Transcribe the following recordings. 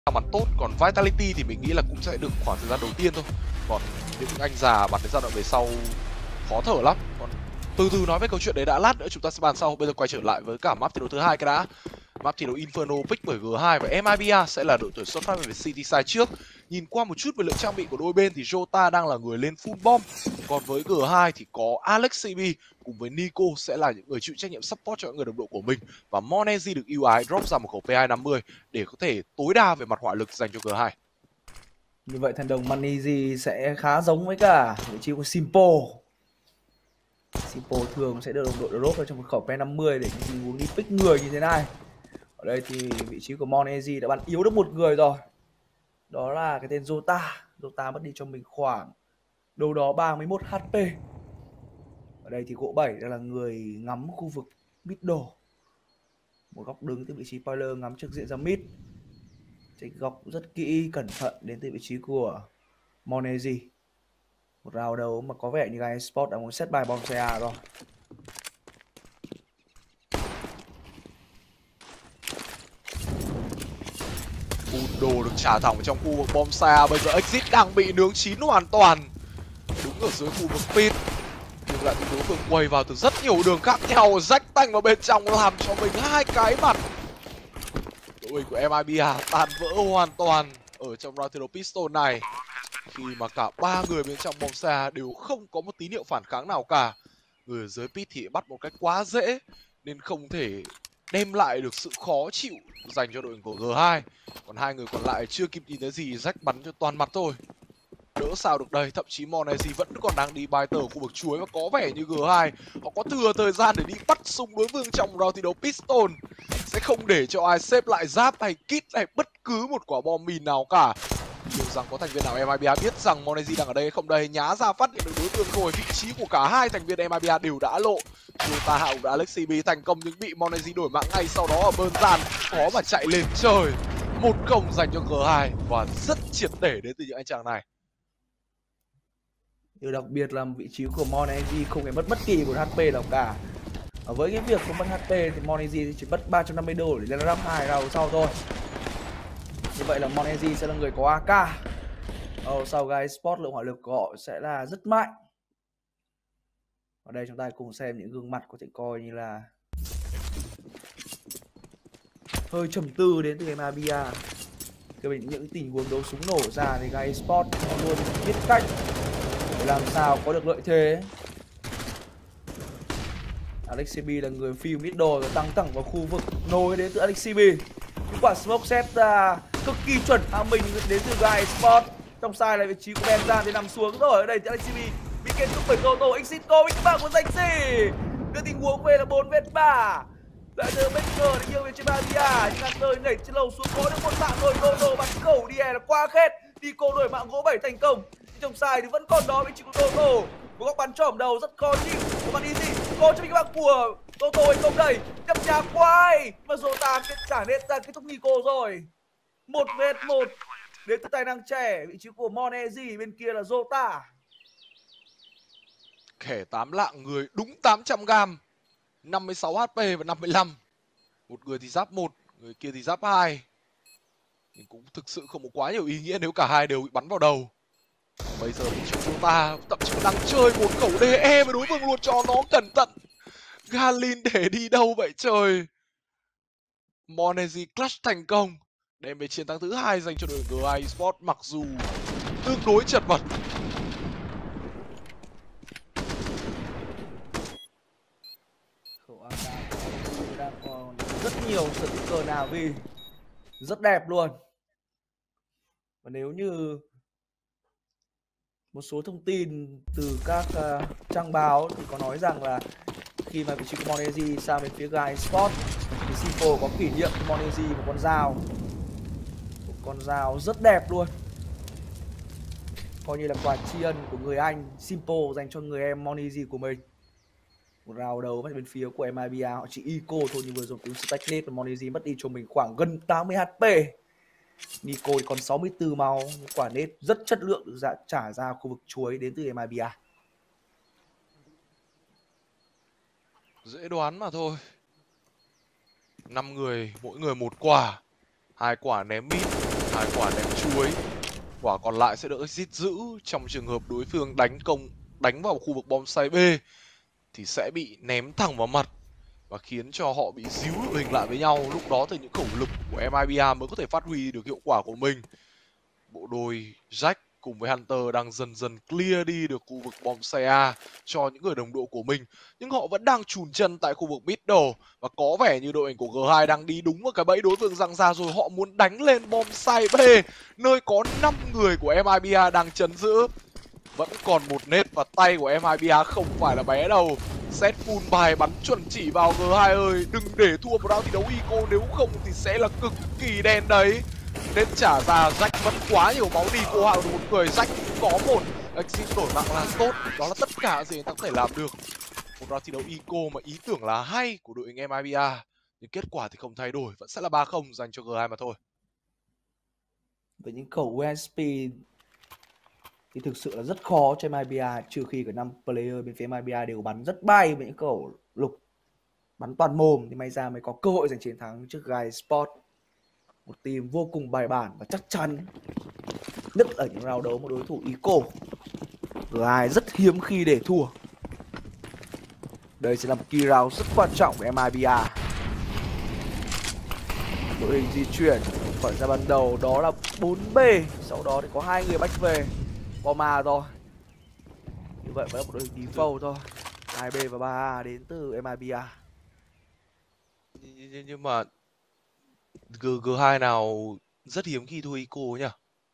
bắn tốt, còn Vitality thì mình nghĩ là cũng sẽ được khoảng thời gian đầu tiên thôi. Còn những anh già bắn đến giai đoạn về sau khó thở lắm. Còn từ từ nói về câu chuyện đấy đã, lát nữa chúng ta sẽ bàn sau. Bây giờ quay trở lại với cả map thi đấu thứ hai cái đã. Map thi đấu Inferno pick bởi G2 và MIBR sẽ là đội tuyển xuất phát về City side trước. Nhìn qua một chút về lượng trang bị của đôi bên thì Jota đang là người lên full bomb. Còn với G2 thì có Alex CB cùng với Nico sẽ là những người chịu trách nhiệm support cho những người đồng đội của mình. Và Monezi được ưu ái drop ra một khẩu P250 để có thể tối đa về mặt hỏa lực dành cho G2. Như vậy thần đồng Monezi sẽ khá giống với cả vị trí của Simpo. Simpo thường sẽ được đồng đội drop vào trong một khẩu P50 để tình huống đi pick người như thế này. Ở đây thì vị trí của Monezi đã bắn yếu được một người rồi. Đó là cái tên Jota. Jota mất đi cho mình khoảng đâu đó 31 HP. Ở đây thì gỗ 7 đang là người ngắm khu vực middle. Một góc đứng từ vị trí spoiler ngắm trực diện ra mid. Check góc rất kỹ, cẩn thận đến từ vị trí của Monezi. Một round đấu mà có vẻ như Guy Sport đã muốn set bài bom CA rồi. Udo được trả thẳng trong khu vực bom xa. Bây giờ Exit đang bị nướng chín hoàn toàn. Đứng ở dưới khu vực pit, nhưng lại bị đối phương quay vào từ rất nhiều đường khác nhau, rách tanh vào bên trong làm cho mình hai cái mặt. Đội hình của MIBR tan vỡ hoàn toàn ở trong round thi đấu Pistol này, khi mà cả ba người bên trong bom xa đều không có một tín hiệu phản kháng nào cả. Người ở dưới pit thì bắt một cách quá dễ nên không thể đem lại được sự khó chịu dành cho đội hình của G2. Còn hai người còn lại chưa kịp nhìn thấy gì, rách bắn cho toàn mặt thôi. Đỡ sao được đây, thậm chí Monezi vẫn còn đang đi bài tờ khu vực chuối và có vẻ như G2 họ có thừa thời gian để đi bắt súng đối phương trong round thi đấu Piston. Sẽ không để cho ai xếp lại giáp hay kit hay bất cứ một quả bom mìn nào cả. Liệu rằng có thành viên nào MIBR biết rằng Monezi đang ở đây hay không đây? Nhá ra phát hiện được đối phương rồi, vị trí của cả hai thành viên MIBR đều đã lộ. Jota Hạo và Alex CB thành công nhưng bị Monezi đổi mạng ngay sau đó ở bơn gian, khó mà chạy lên trời. 1-0 dành cho G2 và rất triệt để đến từ những anh chàng này. Điều đặc biệt là vị trí của Monezi không hề mất bất kỳ một HP nào cả. Với cái việc không mất HP thì Monezi chỉ mất 350 đô để lên rank 2 round sau thôi. Như vậy là Monezi sẽ là người có AK. Sau Guy Sport lượng hỏa lực của họ sẽ là rất mạnh. Ở đây chúng ta cùng xem những gương mặt có thể coi như là hơi trầm tư đến từ MIBR. Những tình huống đấu súng nổ ra thì Guy Sport luôn biết cách để làm sao có được lợi thế. Alex CB là người fill middle và tăng thẳng vào khu vực nối đến từ Alex CB. Những quả smoke set ra cực kỳ chuẩn mình đến từ Guy Sport. Trong sai là vị trí của Benjan thì nằm xuống rồi. Ở đây thì Alex CB bị kết thúc bởi Toto. Exit Go với các bạn của danh gì đưa tình huống về là 4v3. Lại giờ Baker để yêu về trên Babia, nhưng Hunter nhảy trên lầu xuống có được một mạng rồi. Toto bắn cầu đi là qua khét. Nico đổi mạng gỗ 7 thành công. Trong sai thì vẫn còn đó vị trí của Toto. Một góc bắn trỏm đầu rất khó chịu. Một bắn easy. Cô cho mình các bạn của Toto hay không đây? Nhấp nhà quay. Và Jota trả nét ra kết thúc Nico rồi. 1v1 đến từ tài năng trẻ. Vị trí của Monezi, bên kia là Jota. Kẻ 8 lạng người đúng 800g, 56 HP và 55. Một người thì giáp 1, người kia thì giáp 2. Nhưng cũng thực sự không có quá nhiều ý nghĩa nếu cả hai đều bị bắn vào đầu. Bây giờ vị trí Jota thậm chí đang chơi một khẩu DE với đối phương luôn, cho nó cẩn thận. Galin để đi đâu vậy trời? Monezi clutch thành công, đem về chiến thắng thứ 2 dành cho đội G2 Esports mặc dù tương đối chật vật. Khẩu AK đang còn rất nhiều sự cờ nào vì rất đẹp luôn. Và nếu như một số thông tin từ các trang báo thì có nói rằng là khi mà vị trí của Monezi sang bên phía Guy Sport thì Simpo có kỷ niệm cho Monezi một con dao rất đẹp luôn, coi như là quà tri ân của người anh Simpo dành cho người em Monezi của mình. Một round đầu bên phía của MIBR họ chỉ eco thôi, nhưng vừa dùng tiếng stacknet và Monezi mất đi cho mình khoảng gần 80 HP. Nico còn 64 máu, quả nết rất chất lượng được trả ra khu vực chuối đến từ MIBR. Dễ đoán mà thôi. 5 người, mỗi người một quả. 2 quả ném mít, 2 quả ném chuối. Quả còn lại sẽ đỡ exit giữ. Trong trường hợp đối phương đánh vào khu vực bonsai B thì sẽ bị ném thẳng vào mặt và khiến cho họ bị díu đội hình lại với nhau. Lúc đó thì những khẩu lực của MIBA mới có thể phát huy được hiệu quả của mình. Bộ đôi Jack cùng với Hunter đang dần dần clear đi được khu vực bonsai A cho những người đồng đội của mình, nhưng họ vẫn đang chùn chân tại khu vực middle và có vẻ như đội hình của G2 đang đi đúng vào cái bẫy đối phương giăng ra rồi. Họ muốn đánh lên bonsai B nơi có 5 người của MIBA đang chấn giữ. Vẫn còn một nết và tay của MIBA không phải là bé đâu. Set full bài bắn chuẩn chỉ vào G2 ơi. Đừng để thua một round thi đấu eco, nếu không thì sẽ là cực kỳ đen đấy. Nết trả ra, Jack vẫn quá nhiều máu đi. Cô Hạo được một người, Jack cũng có một exit đổi mạng là tốt. Đó là tất cả gì anh ta có thể làm được. Một round thi đấu eco mà ý tưởng là hay của đội hình MIBA, nhưng kết quả thì không thay đổi, vẫn sẽ là 3-0 dành cho G2 mà thôi. Với những khẩu USP thì thực sự là rất khó cho MIBA, trừ khi cả 5 player bên phía MIBA đều bắn rất bay với những khẩu lục bắn toàn mồm thì may ra mới có cơ hội giành chiến thắng trước Gai Sport. Một team vô cùng bài bản và chắc chắn, nhất ở những round đấu một đối thủ eco. Gai rất hiếm khi để thua. Đây sẽ là một key round rất quan trọng của MIBA. Đội hình di chuyển khỏi ra ban đầu đó là 4B, sau đó thì có 2 người bách về Poma thôi. Như vậy vẫn là một đội hình default thôi. 2B và 3A đến từ MIBA. Nhưng mà G2 nào rất hiếm khi thua eco nhỉ?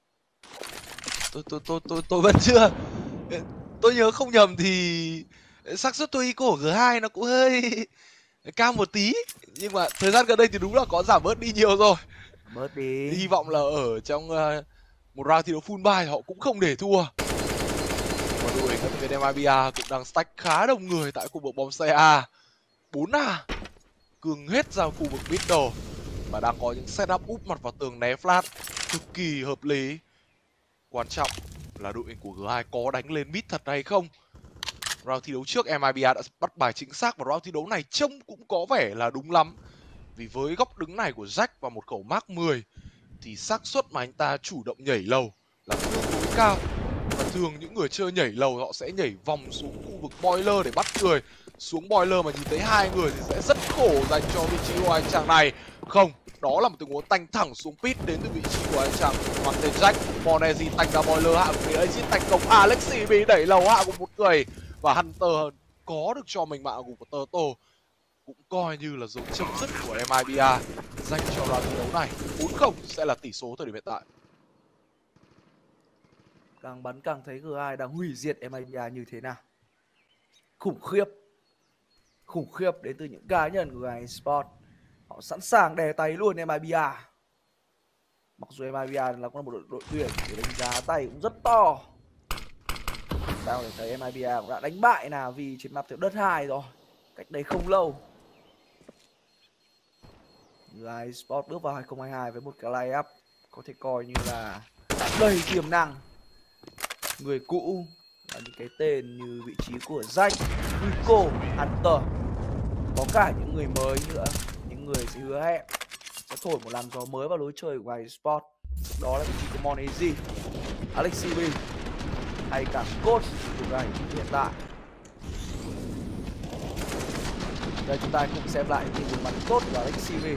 Tôi vẫn chưa, tôi nhớ không nhầm thì xác suất thua eco của G2 nó cũng hơi cao một tí, nhưng mà thời gian gần đây thì đúng là có giảm bớt đi nhiều rồi. Bớt đi. Hy vọng là ở trong một round thi đấu full buy họ cũng không để thua. Và đội hình của MIBA cũng đang stack khá đông người tại khu vực bonsai A. 4A cương hết ra khu vực middle và đang có những setup úp mặt vào tường né flash cực kỳ hợp lý. Quan trọng là đội hình của G2 có đánh lên mid thật hay không. Round thi đấu trước MIBA đã bắt bài chính xác và round thi đấu này trông cũng có vẻ là đúng lắm. Vì với góc đứng này của Jack và một khẩu Mark 10 thì xác suất mà anh ta chủ động nhảy lầu là tương đối cao. Và thường những người chơi nhảy lầu họ sẽ nhảy vòng xuống khu vực boiler để bắt người. Xuống boiler mà nhìn thấy 2 người thì sẽ rất khổ dành cho vị trí của anh chàng này. Không, đó là một tình huống tanh thẳng xuống pit đến từ vị trí của anh chàng mang tên Jack. Monezi tanh ra boiler, hạ một phía exit tanh công. Alexi bị đẩy lầu hạ của một người. Và Hunter có được cho mình mạng của Turtle, cũng coi như là dấu chấm dứt của MIBA dành cho round thi đấu này. 4-0 sẽ là tỷ số thời điểm hiện tại. Càng bắn càng thấy G2 đang hủy diệt MIBA như thế nào. Khủng khiếp. Khủng khiếp đến từ những cá nhân của Gai Sport. Họ sẵn sàng đè tay luôn MIBA. Mặc dù MIBA là một đội tuyển để đánh giá tay cũng rất to. Sao để thấy MIBA cũng đã đánh bại Navi trên map Tiểu Đất 2 rồi, cách đây không lâu. Gai Sport bước vào 2022 với một cái line-up có thể coi như là đầy tiềm năng. Người cũ là những cái tên như vị trí của Jack, Nico, Hunter. Có cả những người mới nữa, những người sẽ hứa hẹn sẽ thổi một làn gió mới vào lối chơi của Gai Sport. Đó là vị trí của Monezi, Alexi B hay cả coach của Gai hiện tại. Đây chúng ta cùng xem lại tình huống bắn tốt của Alexi B.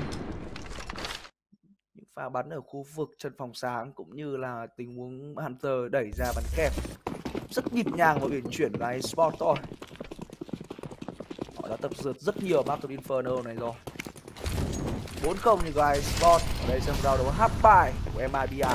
Những pha bắn ở khu vực chân phòng sáng cũng như là tình huống Hunter đẩy ra bắn kẹp rất nhịp nhàng và uyển chuyển của Gai Sport thôi. Họ đã tập dượt rất nhiều Battle Inferno này rồi. 4-0 như Gai Sport. Ở đây xem round đấu half bài của MIBA.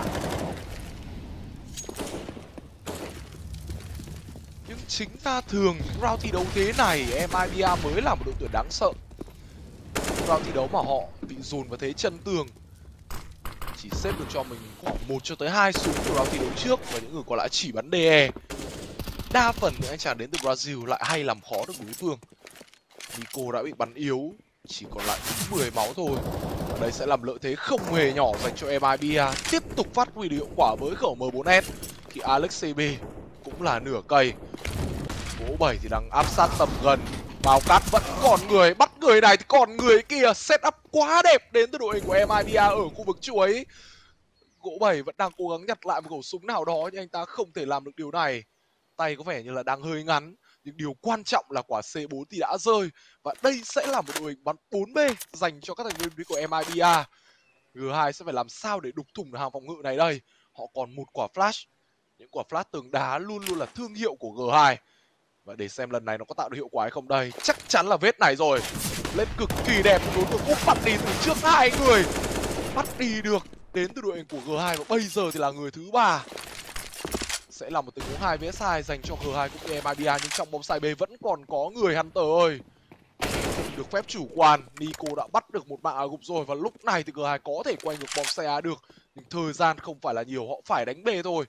Nhưng chính ra thường những round thi đấu thế này MIBA mới là một đội tuyển đáng sợ. Round thi đấu mà họ bị dồn vào thế chân tường, chỉ xếp được cho mình khoảng 1 cho tới 2 súng từ round thi đấu trước và những người còn lại chỉ bắn DE. Đa phần những anh chàng đến từ Brazil lại hay làm khó được đối phương. Nico đã bị bắn yếu, chỉ còn lại 10 máu thôi. Và đây sẽ làm lợi thế không hề nhỏ dành cho MIBA tiếp tục phát huy được hiệu quả với khẩu M4S khi Alex CB cũng là nửa cây. Gỗ 7 thì đang áp sát tầm gần. Bao cát vẫn còn người, bắt người này thì còn người kia. Setup quá đẹp đến từ đội hình của MIBA ở khu vực chuối. Gỗ Bảy vẫn đang cố gắng nhặt lại một khẩu súng nào đó, nhưng anh ta không thể làm được điều này. Tay có vẻ như là đang hơi ngắn, nhưng điều quan trọng là quả C4 thì đã rơi. Và đây sẽ là một đội hình bắn 4B dành cho các thành viên của MIBA. G2 sẽ phải làm sao để đục thủng được hàng phòng ngự này đây. Họ còn một quả flash. Những quả flash tường đá luôn luôn là thương hiệu của G2. Và để xem lần này nó có tạo được hiệu quả hay không đây. Chắc chắn là vết này rồi. Lên cực kỳ đẹp, đối tượng Úc bắt đi từ trước hai người. Bắt đi được đến từ đội hình của G2 và bây giờ thì là người thứ ba. Sẽ là một tình huống 2 vs 2 dành cho G2 cũng như MIBA, nhưng trong bóng sai B vẫn còn có người Hunter ơi. Được phép chủ quan, Nico đã bắt được một mạng ở gục rồi và lúc này thì G2 có thể quay ngược bóng xe A được, nhưng thời gian không phải là nhiều, họ phải đánh B thôi.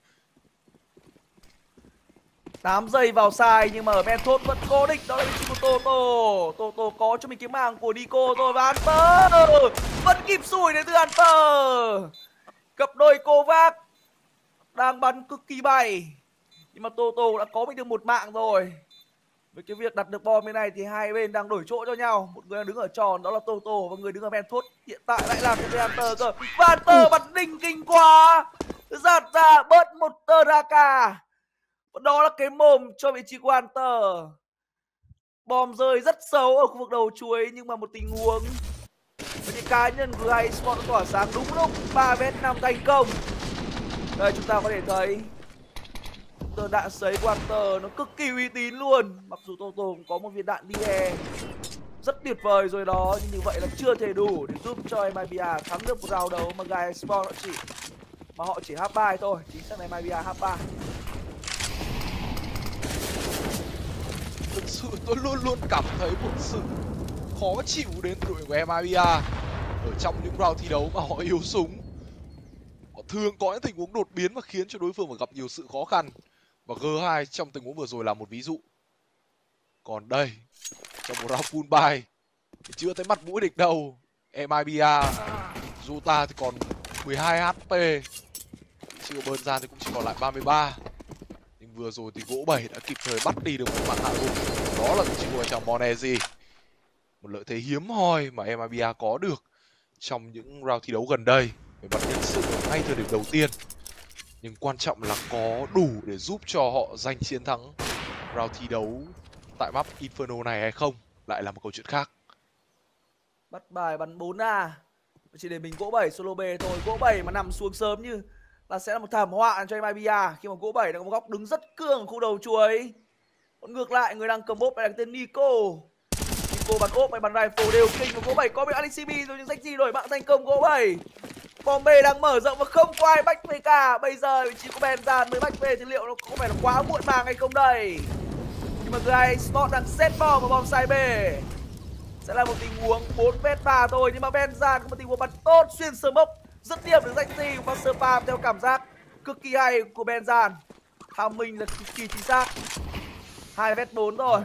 8 giây vào sai nhưng mà ở Mentos vẫn cố định, đó là vị trí của Toto. Toto có cho mình cái màng của Nico rồi và Hunter vẫn kịp sủi đến từ Hunter. Cặp đôi Kovac đang bắn cực kỳ bay nhưng mà Toto đã có mình được một mạng rồi. Với cái việc đặt được bom bên này thì hai bên đang đổi chỗ cho nhau. Một người đang đứng ở tròn đó là Toto và người đứng ở Mentos hiện tại lại là cái Hunter cơ. Và Hunter bắn đỉnh kinh quá, giạt ra bớt một tơ Raka. Đó là cái mồm cho vị trí của Hunter. Bom rơi rất xấu ở khu vực đầu chuối nhưng mà một tình huống với những cá nhân của G2 Esports tỏa sáng đúng lúc. 3v5 thành công. Đây chúng ta có thể thấy tờ đạn sấy của Hunter nó cực kỳ uy tín luôn. Mặc dù Toto cũng có một viên đạn DE rất tuyệt vời rồi đó, nhưng như vậy là chưa thể đủ để giúp cho MIBA thắng được một round đấu mà G2 Esports họ chỉ H3 thôi. Chính xác là MIBA H3. Thực sự tôi luôn luôn cảm thấy một sự khó chịu đến từ đội của MIBA ở trong những round thi đấu mà họ yếu súng. Họ thường có những tình huống đột biến và khiến cho đối phương phải gặp nhiều sự khó khăn. Và G2 trong tình huống vừa rồi là một ví dụ. Còn đây, trong một round full buy thì chưa thấy mặt mũi địch đâu. MIBA, Jota thì còn 12 HP. Chỉ có bơn ra thì cũng chỉ còn lại 33. Nhưng vừa rồi thì Gỗ Bảy đã kịp thời bắt đi được một mạng hạ gục. Đó là vị trí của chàng Monezi. Một lợi thế hiếm hoi mà MIBA có được trong những round thi đấu gần đây về mặt nhân sự ngay thời điểm đầu tiên. Nhưng quan trọng là có đủ để giúp cho họ giành chiến thắng round thi đấu tại map Inferno này hay không lại là một câu chuyện khác. Bắt bài bắn 4A. Chỉ để mình Gỗ Bảy solo B thôi. Gỗ Bảy mà nằm xuống sớm như là sẽ là một thảm họa cho MIBA khi mà Gỗ Bảy đã có một góc đứng rất cương ở khu đầu chuối. Còn ngược lại người đang cầm ốp lại là tên Nico. Nico bắn ốp hay bắn rifle đều kinh và Gỗ Bảy có bị Alexib rồi, nhưng danh gì đổi mạng thành công Gỗ Bảy. Bom B đang mở rộng và không có ai bách về cả. Bây giờ vị trí của Benzan mới bách về thì liệu nó có phải là quá muộn màng hay không đây? Nhưng mà G2 Esports đang set bom vào bom sai B. Sẽ là một tình huống 4v3 thôi, nhưng mà Benzan có một tình huống bắn tốt xuyên sơ mốc, rất điểm được danh gì và sơ pam theo cảm giác cực kỳ hay của Benzan. Tham minh là cực kỳ chính xác. 2v4 rồi.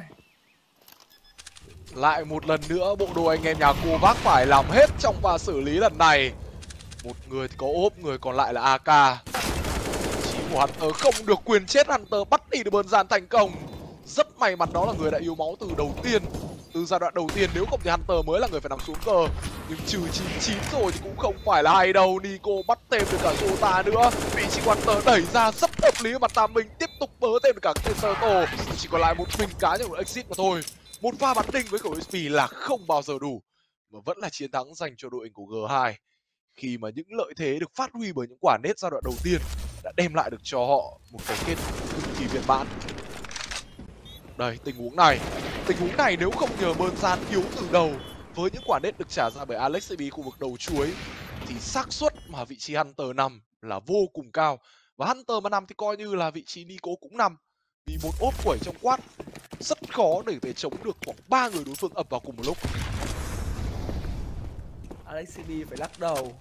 Lại một lần nữa bộ đôi anh em nhà Kovac phải làm hết trong pha xử lý lần này. Một người thì có ốp, người còn lại là AK. Chỉ của Hunter không được quyền chết, Hunter bắt đi được Benzan thành công. Rất may mắn đó là người đã yếu máu từ đầu tiên, từ giai đoạn đầu tiên, nếu không thì Hunter mới là người phải nằm xuống cờ. Nhưng trừ 99 rồi thì cũng không phải là hay đâu. Nico bắt thêm được cả Jota nữa. Vị trí Hunter đẩy ra rất hợp lý, mặt Tam Minh tiếp tục bớ thêm được cả Keserto. Chỉ còn lại một mình cá nhân của Exit mà thôi. Một pha bắn đinh với khẩu HP là không bao giờ đủ, mà vẫn là chiến thắng dành cho đội hình của G2. Khi mà những lợi thế được phát huy bởi những quả nết giai đoạn đầu tiên đã đem lại được cho họ một cái kết cực kỳ viên mãn. Đây, tình huống này nếu không nhờ Benzan yếu từ đầu với những quả nết được trả ra bởi Alex AB khu vực đầu chuối thì xác suất mà vị trí Hunter nằm là vô cùng cao. Và Hunter mà nằm thì coi như là vị trí Nico cũng nằm, vì một ốp quẩy trong quát rất khó để thể chống được khoảng 3 người đối phương ập vào cùng một lúc. Alex CB phải lắc đầu.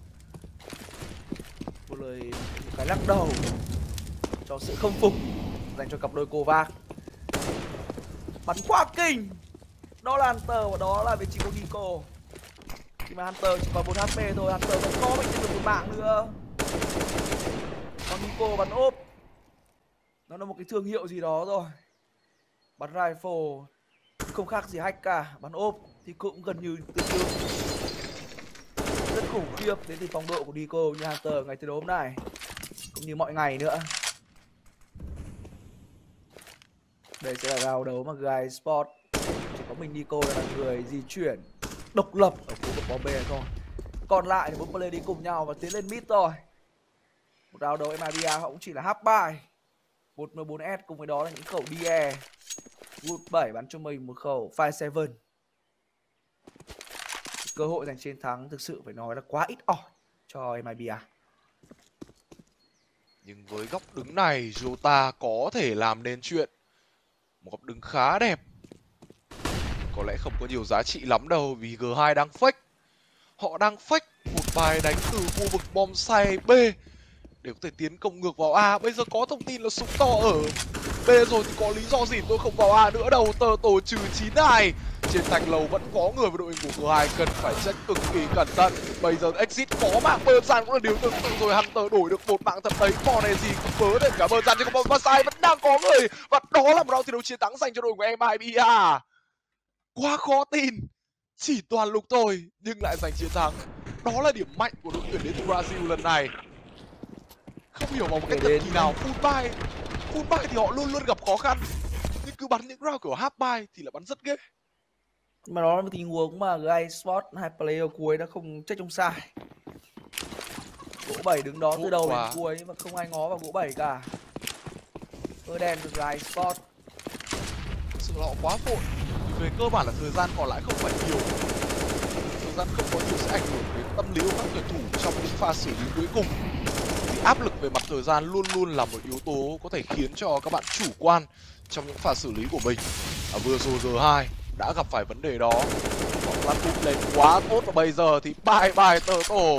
Một cái lắc đầu cho sự không phục dành cho cặp đôi Kovac. Bắn quá kinh. Đó là Hunter và đó là vị trí của Nico. Khi mà Hunter chỉ còn 1 HP thôi, Hunter vẫn có mình được một mạng nữa. Còn Nico bắn ốp, nó là một cái thương hiệu gì đó rồi. Bắn rifle không khác gì hack cả. Bắn ốp thì cũng gần như tương đương. Rất khủng khiếp đến từ phong độ của Nico như Hunter ngày thi đấu hôm nay, cũng như mọi ngày nữa. Đây sẽ là round đấu mà Guy Sport chỉ có mình Nico là người di chuyển độc lập ở khu vực bóng bê thôi. Còn lại thì 4 player đi cùng nhau và tiến lên mid thôi. Một round đấu MIBA họ cũng chỉ là half buy. 1M4S cùng với đó là những khẩu DE. Wood 7 bắn cho mình một khẩu 5-7. Cơ hội giành chiến thắng thực sự phải nói là quá ít ỏi cho MIBA. Nhưng với góc đứng này, Jota có thể làm nên chuyện. Một góc đứng khá đẹp. Có lẽ không có nhiều giá trị lắm đâu vì G2 đang fake. Họ đang fake một bài đánh từ khu vực bombsite B để có thể tiến công ngược vào A. Bây giờ có thông tin là súng to ở B rồi thì có lý do gì tôi không vào A nữa đâu. Tờ tổ trừ 9-2. Trên thành lầu vẫn có người vào đội hình của G2, cần phải check cực kỳ cẩn thận. Bây giờ exit có mạng Bernzan cũng là điều tương tự rồi. Hunter đổi được một mạng thật đấy, còn này gì cũng vớ để cả Bernzan chứ không Bombsite vẫn đang có người. Và đó là một round thi đấu chiến thắng dành cho đội của MIBA. Quá khó tin, chỉ toàn lục thôi nhưng lại giành chiến thắng. Đó là điểm mạnh của đội tuyển đến từ Brazil lần này. Không hiểu bằng một cách thần kỳ nào. Full buy thì họ luôn luôn gặp khó khăn, nhưng cứ bắn những round kiểu half buy thì là bắn rất ghê. Mà đó là một tình huống mà Guy Sport 2 player cuối đã không check trong sai. Gỗ 7 đứng đó từ đầu đến cuối mà không ai ngó vào gỗ 7 cả. Cơ đen từ Guy Sport. Sự họ quá vội. Về cơ bản là thời gian còn lại không phải nhiều. Thời gian không có nhiều sẽ ảnh hưởng đến tâm lý của các tuyển thủ trong những pha xử lý cuối cùng. Thì áp lực về mặt thời gian luôn luôn là một yếu tố có thể khiến cho các bạn chủ quan trong những pha xử lý của mình. Vừa rồi G2 đã gặp phải vấn đề đó. Họ lăn tút lên quá tốt và bây giờ thì bye tờ tổ.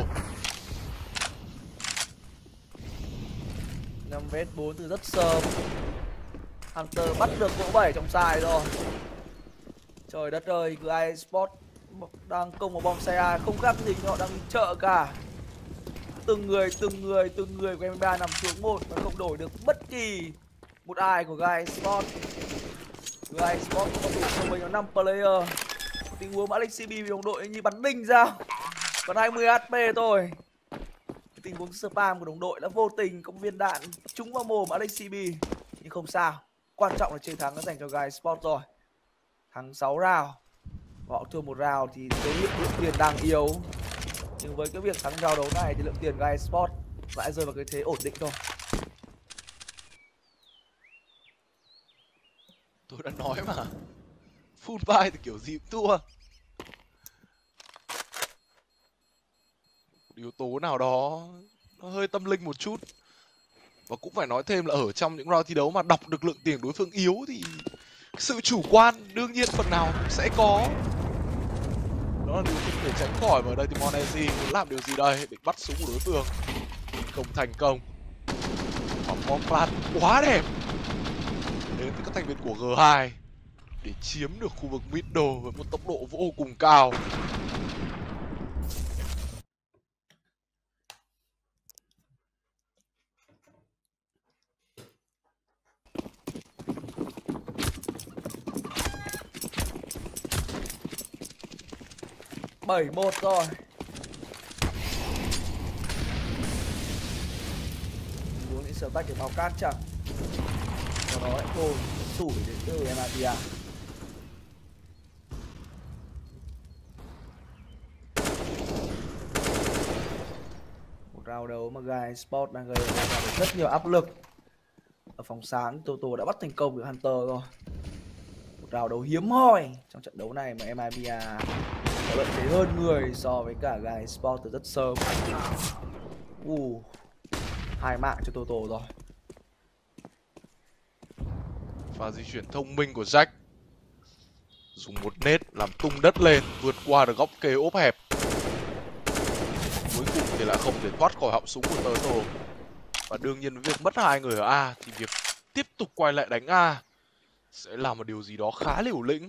5vs4 từ rất sớm. Hunter bắt được gỗ 7 trong sai rồi. Trời đất ơi, Guy Sport đang công vào bom xe A, không khác gì họ đang đi chợ cả. Từng người của MBA nằm xuống một và không đổi được bất kỳ một ai của Guy Sport. Guy Sport có đủ cho mình 5 player. Tình huống Alexib bị đồng đội như bắn đinh ra. Còn 20 HP thôi. Tình huống spam của đồng đội đã vô tình có viên đạn trúng vào mồm Alexib. Nhưng không sao. Quan trọng là chiến thắng đã dành cho Guy Sport rồi. Thắng 6 round. Họ thua một round thì cái lượng tiền đang yếu. Nhưng với cái việc thắng round đấu này thì lượng tiền Guy Sport lại rơi vào cái thế ổn định thôi. Tôi đã nói mà, full buy thì kiểu gì cũng thua. Yếu tố nào đó nó hơi tâm linh một chút. Và cũng phải nói thêm là ở trong những round thi đấu mà đọc được lượng tiền đối phương yếu thì sự chủ quan đương nhiên phần nào cũng sẽ có. Đó là điều không thể tránh khỏi. Mà ở đây thì Monezi muốn làm điều gì đây? Định bắt súng của đối phương, không thành công. Hoặc bom phát quá đẹp đến từ các thành viên của G2 để chiếm được khu vực middle với một tốc độ vô cùng cao. Bảy 1 rồi. Muốn những sở tách để bao cát chẳng. Sau đó lại thôi sủi đến từ MIBA. Một round đấu mà Guy Sport đang gây ra rất nhiều áp lực. Ở phòng sáng Toto đã bắt thành công được Hunter rồi. Một round đấu hiếm hoi trong trận đấu này mà MIBA có lợi thế hơn người so với cả Guy Sport từ rất sớm. 2 mạng cho Toto rồi. Và di chuyển thông minh của Jack, dùng một nét làm tung đất lên, vượt qua được góc kê ốp hẹp. Cuối cùng thì lại không thể thoát khỏi họng súng của Turtle. Và đương nhiên với việc mất 2 người ở A thì việc tiếp tục quay lại đánh A sẽ là một điều gì đó khá liều lĩnh.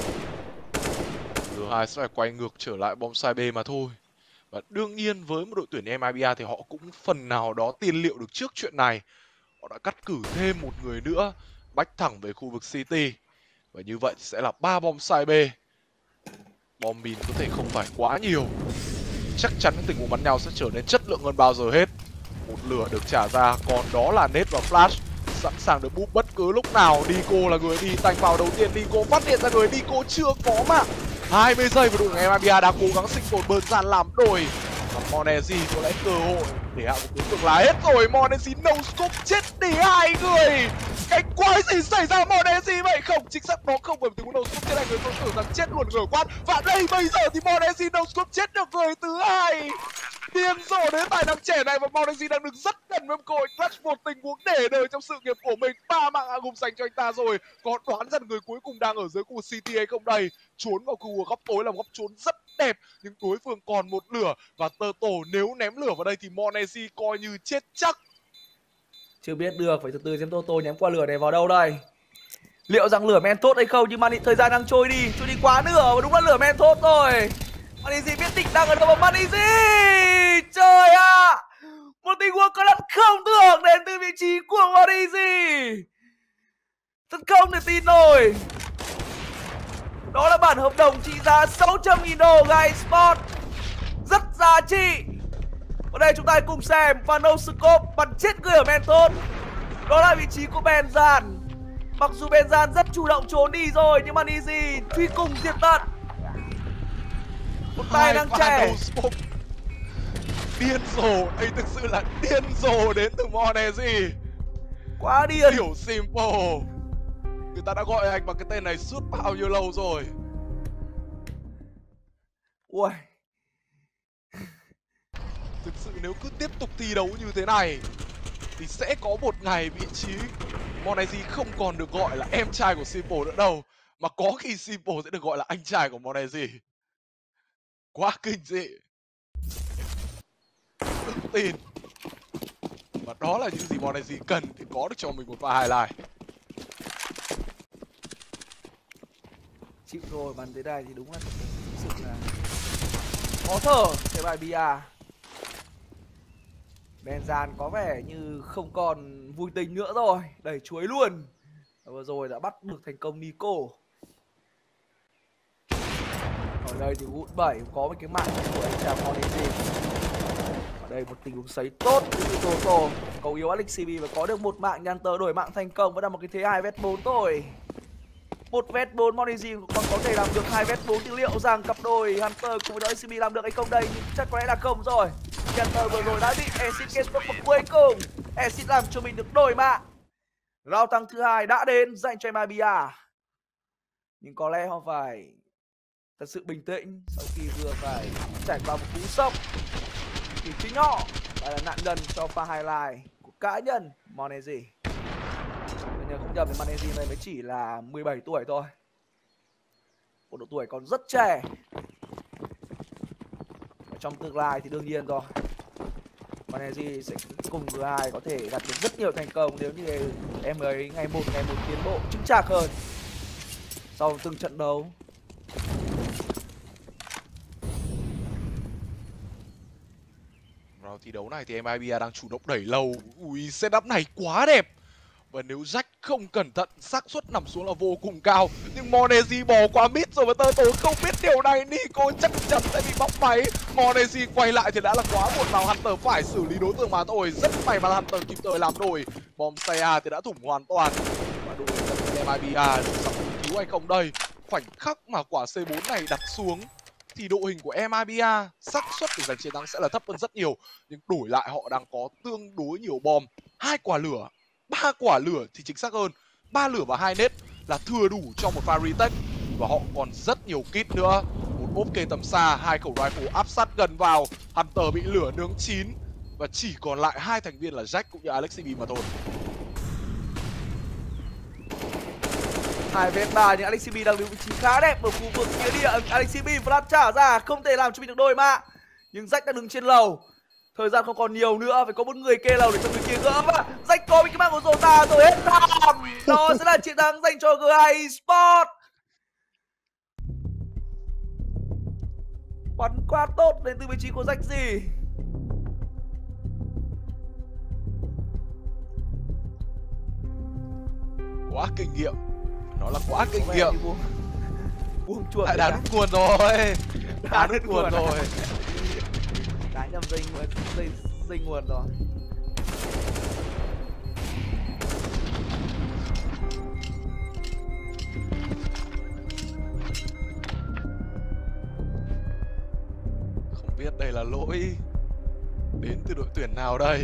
G2 sẽ phải quay ngược trở lại bombsite B mà thôi. Và đương nhiên với một đội tuyển MIBA thì họ cũng phần nào đó tiên liệu được trước chuyện này. Họ đã cắt cử thêm một người nữa, bách thẳng về khu vực City. Và như vậy thì sẽ là 3 bombsite B. Bom mìn có thể không phải quá nhiều, chắc chắn những tình huống bắn nhau sẽ trở nên chất lượng hơn bao giờ hết. Một lửa được trả ra, còn đó là Nết và Flash sẵn sàng được búp bất cứ lúc nào. Nico là người đi tanh vào đầu tiên. Nico phát hiện ra người Nico chưa có mạng. 20 giây và đội tuyển MIBA đang cố gắng sinh tồn bơn gian làm đổi. Và Monesi có lẽ cơ hội để hạ một đối tượng là hết rồi. Monesi no scope chết đi hai người. Cái quái gì xảy ra Monesi vậy? Không, chính xác đó không, bởi vì tình huống no scope chết hai người tôi tưởng rằng chết luôn người quát. Và đây bây giờ thì Monesi no scope chết được người thứ hai. Điên rồ đến tài năng trẻ này, và Monesi đang được rất gần với cơ hội clutch một tình huống để đời trong sự nghiệp của mình. 3 mạng hạ gục dành cho anh ta rồi. Có đoán rằng người cuối cùng đang ở dưới khu vực CT hay không đây? Trốn vào khu vực góc tối là một góc trốn rất đẹp, nhưng đối phương còn một lửa, và Turtle nếu ném lửa vào đây thì Monesi coi như chết chắc. Chưa biết được, phải từ từ xem Toto ném quả lửa này vào đâu đây. Liệu rằng lửa men tốt hay không, nhưng thời gian đang trôi đi quá nửa, và đúng là lửa men tốt rồi. Monesi biết định đang ở đâu, và Monesi, trời ạ, một tình huống có lẽ không tưởng đến từ vị trí của Monesi. Thật không thể tin nổi. Đó là bản hợp đồng trị giá 600.000 đô Guy Esports, rất giá trị. Ở đây chúng ta cùng xem và no scope bắn chết người ở Mentos. Đó là vị trí của Benzan. Mặc dù Benzan rất chủ động trốn đi rồi, nhưng Monesi truy cùng diệt tận. Một tay đang trẻ. Điên rồ, đây thực sự là điên rồ đến từ Monesi. Quá điên. Kiểu simple. Người ta đã gọi anh bằng cái tên này suốt bao nhiêu lâu rồi. Ui. Thực sự nếu cứ tiếp tục thi đấu như thế này thì sẽ có một ngày vị trí Monesi không còn được gọi là em trai của Simple nữa đâu, mà có khi Simple sẽ được gọi là anh trai của Monesi. Quá kinh dị. Tự tin. Và đó là những gì Monesi cần để có được cho mình một pha highlight. Chịu rồi, bắn tới đây thì đúng là thực sự là khó thở cái bài bia. Benzan có vẻ như không còn vui tính nữa rồi, đẩy chuối luôn. Vừa rồi đã bắt được thành công Nico. Ở đây thì Wood 7 có một cái mạng của anh chàng Monesi. Ở đây một tình huống sấy tốt từ Toto, cầu yếu Alex CB và có được một mạng. Nhanter đổi mạng thành công, vẫn là một cái thế 2 vét 4 thôi. Một vét 4 Monesi còn có thể làm được 2 vét 4, thì liệu rằng cặp đôi Hunter cùng với Alex CB làm được hay không đây? Nhưng chắc có lẽ là không rồi. Hunter vừa rồi đã bị Acid kết thúc, và cuối cùng Acid làm cho mình được đổi mạng. Round tăng thứ 2 đã đến dành cho MIBA. Nhưng có lẽ họ phải thật sự bình tĩnh sau khi vừa phải trải qua một cú sốc. Thì chính họ lại là nạn nhân cho pha highlight của cá nhân Monesi. Nếu không nhầm thì Monesi này mới chỉ là 17 tuổi thôi. Một độ tuổi còn rất trẻ. Ở trong tương lai thì đương nhiên rồi, Monesi sẽ cùng G2 có thể đạt được rất nhiều thành công nếu như em ấy ngày một tiến bộ chững chạc hơn sau từng trận đấu. Vào thi đấu này thì MIBA đang chủ động đẩy lâu. Ui, setup này quá đẹp. Và nếu Jack không cẩn thận, xác suất nằm xuống là vô cùng cao. Nhưng Monesi bỏ qua mid rồi, và Turtle không biết điều này. Nico chắc chắn sẽ bị bóc máy. Monesi quay lại thì đã là quá muộn, vào Hunter phải xử lý đối tượng mà thôi. Rất may mà Hunter kịp thời làm đổi. Bombsaya thì đã thủng hoàn toàn. Và đội MIBA được sắp cứu hay không đây? Khoảnh khắc mà quả C4 này đặt xuống thì đội hình của MIBA xác suất để giành chiến thắng sẽ là thấp hơn rất nhiều. Nhưng đổi lại họ đang có tương đối nhiều bom. 2 quả lửa, 3 quả lửa thì chính xác hơn, 3 lửa và 2 nết là thừa đủ cho một pha retake. Và họ còn rất nhiều kit nữa. Một ốp kê tầm xa, 2 khẩu rifle áp sát gần vào. Hunter bị lửa nướng chín. Và chỉ còn lại 2 thành viên là Jack cũng như Alex CB mà thôi. 2 vs 3 nhưng Alex CB đang đứng vị trí khá đẹp ở khu vực phía địa. Alex CB flash trả ra không thể làm cho mình được đôi mạng. Nhưng Jack đang đứng trên lầu. Thời gian không còn nhiều nữa, phải có một người kê lầu để cho người kia gỡ. Và Jack có một cái mạng của Zota rồi, hết time. Đó sẽ là chiến thắng dành cho G2 Esports. Bắn quá tốt đến từ vị trí của Jack gì. Quá kinh nghiệm. Nó là quá kinh nghiệm. Buông chuột. Đã đút nguồn rồi. Đã đút nguồn rồi. nhầm dây nguồn rồi. Không biết đây là lỗi đến từ đội tuyển nào đây,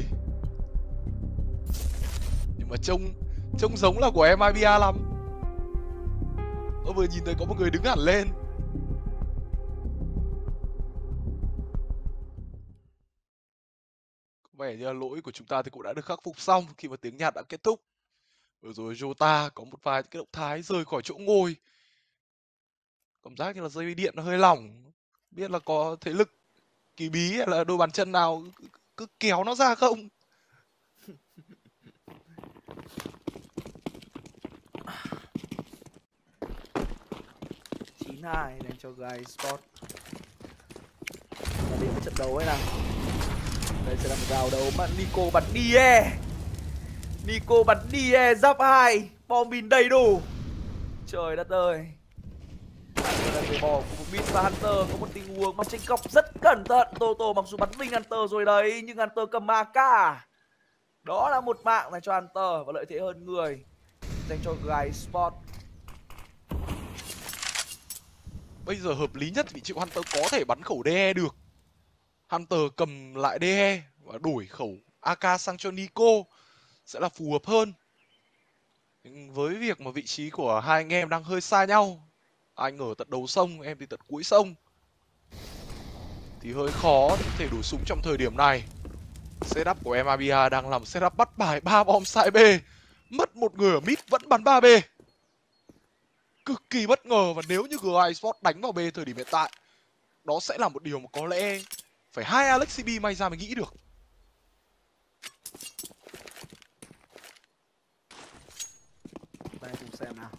nhưng mà trông giống là của MIBA lắm. Tôi vừa nhìn thấy có một người đứng hẳn lên. Có vẻ như là lỗi của chúng ta thì cũng đã được khắc phục xong khi mà tiếng nhạc đã kết thúc. Vừa rồi Jota có một vài cái động thái rời khỏi chỗ ngồi, cảm giác như là dây điện nó hơi lỏng. Biết là có thế lực kỳ bí hay là đôi bàn chân nào cứ kéo nó ra không. 9-2 dành cho Gai Sport. Và đến với trận đấu ấy nào. Đây sẽ là một rào đấu mà Nico bắn DE. Nico bắn DE giáp 2, bom mìn đầy đủ. Trời đất ơi. Đây là người bỏ của Mid và Hunter có một tình huống mà chênh cọc rất cẩn thận. Toto mặc dù bắn Vinh Hunter rồi đấy, nhưng Hunter cầm AK. Đó là một mạng dành cho Hunter và lợi thế hơn người dành cho Gai Sport. Bây giờ hợp lý nhất vị trí Hunter có thể bắn khẩu DE được. Hunter cầm lại DE và đổi khẩu AK sang cho Nico sẽ là phù hợp hơn. Nhưng với việc mà vị trí của hai anh em đang hơi xa nhau, anh ở tận đầu sông, em thì tận cuối sông, thì hơi khó để có thể đổi súng trong thời điểm này. Setup của MIBA đang làm setup bắt bài 3 bom side B, mất một người ở mid vẫn bắn 3B. Cực kỳ bất ngờ, và nếu như GI Sport đánh vào B thời điểm hiện tại, đó sẽ là một điều mà có lẽ phải hai Alex CB may ra mới nghĩ được. Đây cùng xem nào.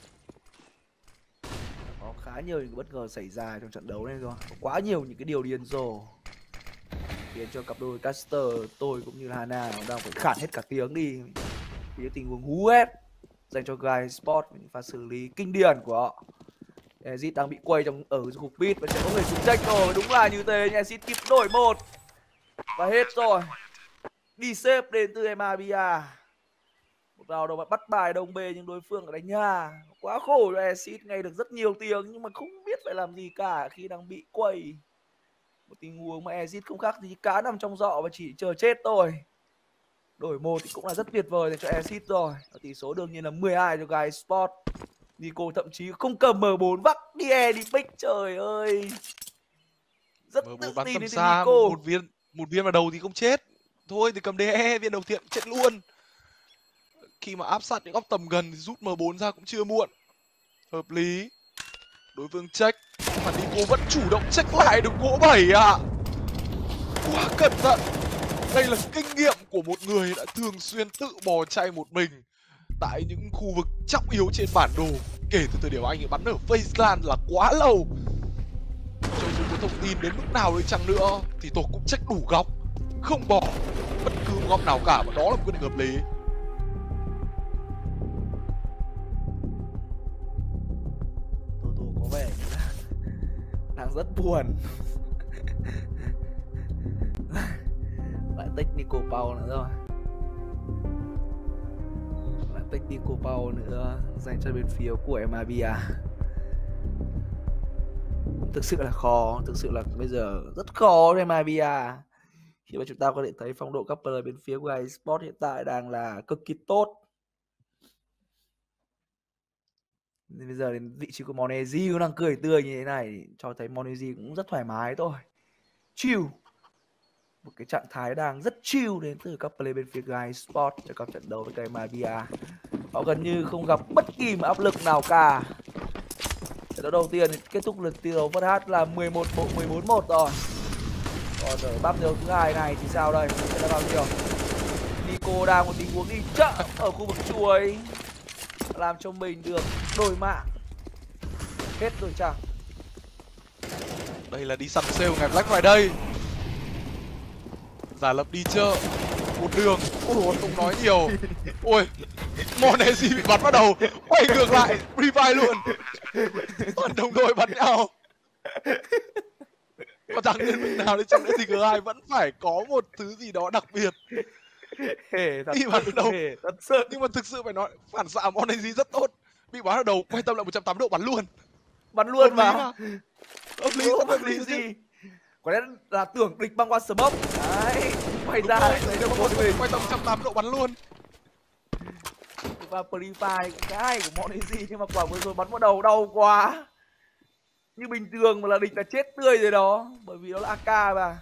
Có khá nhiều những bất ngờ xảy ra trong trận đấu này rồi. Có quá nhiều những cái điều điên rồ khiến cho cặp đôi caster tôi cũng như là Hana đang phải khản hết cả tiếng đi vì tình huống hú hét dành cho Gai Sport, những pha xử lý kinh điển của họ. Exit đang bị quay ở khu pit và sẽ có người xuống check rồi, đúng là như thế. Exit kịp đổi một và hết rồi. Đi xếp đến từ MIBA. Một vào đầu bắt bài đồng B nhưng đối phương ở đánh nhà. Quá khổ cho Exit, nghe được rất nhiều tiếng nhưng mà không biết phải làm gì cả khi đang bị quay. Một tình huống mà Exit không khác gì cá nằm trong giỏ và chỉ chờ chết thôi. Đổi một thì cũng là rất tuyệt vời để cho Exit rồi. Tỷ số đương nhiên là 12 cho Gai Sport. Nico thậm chí không cầm M4 vắt DE đi pick, trời ơi. Rất M4 tự bắn tin tầm đến từ xa, Nico. một viên vào đầu thì không chết. Thôi thì cầm DE, viên đầu tiên chết luôn. Khi mà áp sát những góc tầm gần thì rút M4 ra cũng chưa muộn. Hợp lý. Đối phương check, mà Nico vẫn chủ động check lại được gỗ 7 ạ. Quá cẩn thận. Đây là kinh nghiệm của một người đã thường xuyên tự bò chạy một mình tại những khu vực trọng yếu trên bản đồ. Kể từ thời điểm anh ấy bắn ở Faceland là quá lâu. Cho dù có thông tin đến mức nào đi chăng nữa thì tôi cũng check đủ góc, không bỏ bất cứ một góc nào cả, và đó là một quyết định hợp lý. Toto có vẻ như là đang rất buồn. Lại technical power nữa rồi. Lại technical power nữa dành cho bên phía của MIBA. Thực sự là khó, thực sự là bây giờ rất khó cho MIBA. Khi mà chúng ta có thể thấy phong độ các player bên phía của Gai Sport hiện tại đang là cực kỳ tốt. Nên bây giờ đến vị trí của Monezi cũng đang cười tươi như thế này, cho thấy Monezi cũng rất thoải mái thôi. Chill. Một cái trạng thái đang rất chill đến từ các player bên phía Gai Sport cho các trận đấu với cái MIBA. Họ gần như không gặp bất kỳ một áp lực nào cả. Trận đấu đầu tiên kết thúc lượt thi đấu first half là 14-1 rồi. Còn ở bắp đấu thứ hai này thì sao đây? Sẽ là bao nhiêu? Nico đang một tình huống đi chợ ở khu vực chuối, làm cho mình được đổi mạng. Hết rồi chăng? Đây là đi săn sale ngày Black Friday. Giả lập đi chợ một đường. Ôi, không nói nhiều. Ôi, Monezi bị bắn vào đầu, quay ngược lại revive luôn. Toàn đồng đội bắn nhau. Có thắng đến mức nào đi chăng nữa thì G2 vẫn phải có một thứ gì đó đặc biệt. Hề thật Đi bắn sự, đầu, hề thật sự. nhưng mà thực sự phải nói phản xạ Monesi rất tốt. Bị bắn ở đầu quay tâm lại 180 độ bắn luôn. Bắn Hợp luôn lý mà. mà. Hợp lý, Không rất có hợp lý lý chứ. gì. Có lẽ là tưởng địch băng qua smoke. Đấy, quay Đúng ra rồi, lại lấy được một một mình. quay tầm 180 độ bắn luôn. Và Free Fire cũng cái hay của Monesi, nhưng mà quả vừa rồi bắn vào đầu đau quá. Như bình thường mà là địch là chết tươi rồi đó, bởi vì đó là AK mà.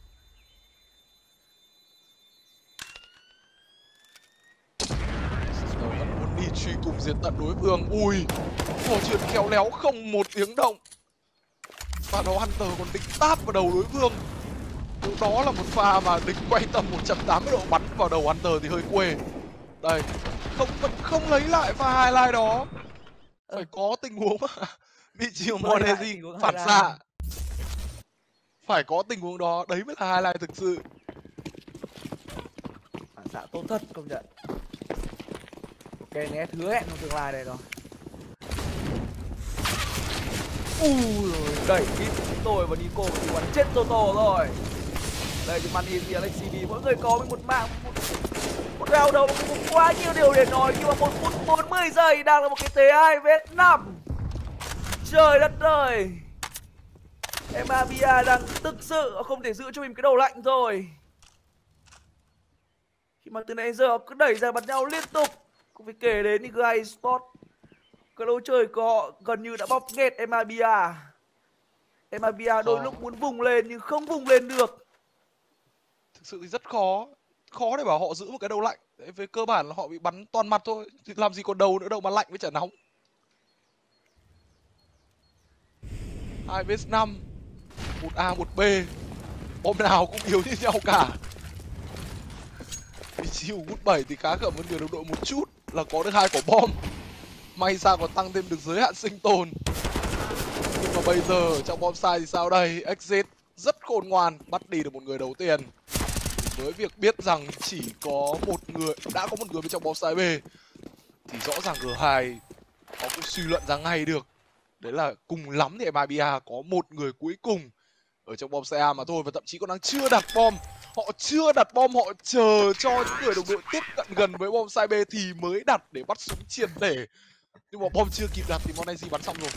Vẫn muốn đi truy cùng diệt tận đối phương. Ui, trò chuyện khéo léo không một tiếng động. Và đó Hunter còn định táp vào đầu đối phương. Đó là một pha mà địch quay tầm 180 độ bắn vào đầu Hunter thì hơi quê. Đây, vẫn không lấy lại pha highlight đó. Phải có tình huống mà. Bị chiều Monesi phản xạ. Phải có tình huống đó, đấy mới là highlight thực sự. Phản xạ tốt thật, công nhận. Ok, nghe hứa hẹn trong tương lai đây rồi. Rồi, đẩy kịp tôi và Nico thì bắn chết Toto rồi. Đây thì Money và Alexi B, mỗi người có một mạng, một round đầu có quá nhiều điều để nói, nhưng mà 1 phút 40 giây đang là một cái thế 2 vs 5. Trời đất ơi, Emabia đang thực sự không thể giữ cho mình cái đầu lạnh rồi. Khi mà từ nãy giờ cứ đẩy ra bắn nhau liên tục. Cũng phải kể đến thì G2 Esports, cái lối chơi có gần như đã bóp nghẹt Emabia. Emabia đôi lúc muốn vùng lên nhưng không vùng lên được. Thực sự thì rất khó. Khó để bảo họ giữ một cái đầu lạnh. Về cơ bản là họ bị bắn toàn mặt thôi. Thì làm gì còn đầu nữa đâu mà lạnh với chả nóng. 2 vs 5, 1A 1B. Bom nào cũng yếu như nhau cả. Vị trí của Wood 7 thì khá khẩm hơn nhiều đồng đội một chút, là có được 2 quả bom. May ra còn tăng thêm được giới hạn sinh tồn. Nhưng mà bây giờ trong bom sai thì sao đây? Exit rất khôn ngoan, bắt đi được một người đầu tiên. Với việc biết rằng chỉ có một người, đã có một người bên trong bom sai B, thì rõ ràng G2 họ cũng suy luận ra ngay được. Đấy là cùng lắm thì MIBA có một người cuối cùng ở trong bom xe A mà thôi, và thậm chí còn đang chưa đặt bom. Họ chưa đặt bom, họ chờ cho những người đồng đội tiếp cận gần với bom sai B thì mới đặt để bắt súng triệt để. Nhưng mà bom chưa kịp đặt thì Monesi bắn xong rồi.